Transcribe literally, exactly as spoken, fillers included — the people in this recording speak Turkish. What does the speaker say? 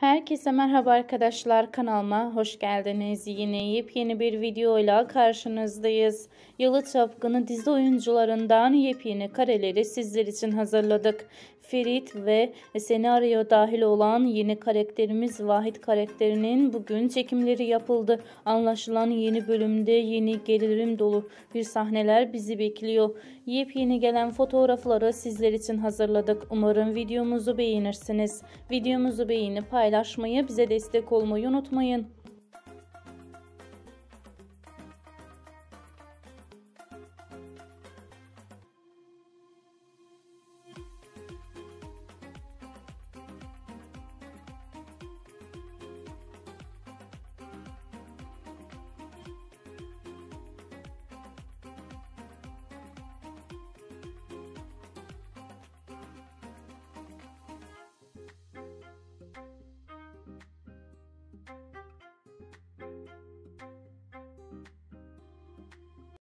Herkese merhaba arkadaşlar, kanalıma hoş geldiniz. Yine yepyeni bir videoyla karşınızdayız. Yalı Çapkını dizi oyuncularından yepyeni kareleri sizler için hazırladık. Ferit ve Seni Arıyor dahil olan yeni karakterimiz Vahit karakterinin bugün çekimleri yapıldı. Anlaşılan yeni bölümde yeni gerilim dolu bir sahneler bizi bekliyor. Yepyeni gelen fotoğrafları sizler için hazırladık. Umarım videomuzu beğenirsiniz. Videomuzu beğenip paylaşmayı, bize destek olmayı unutmayın.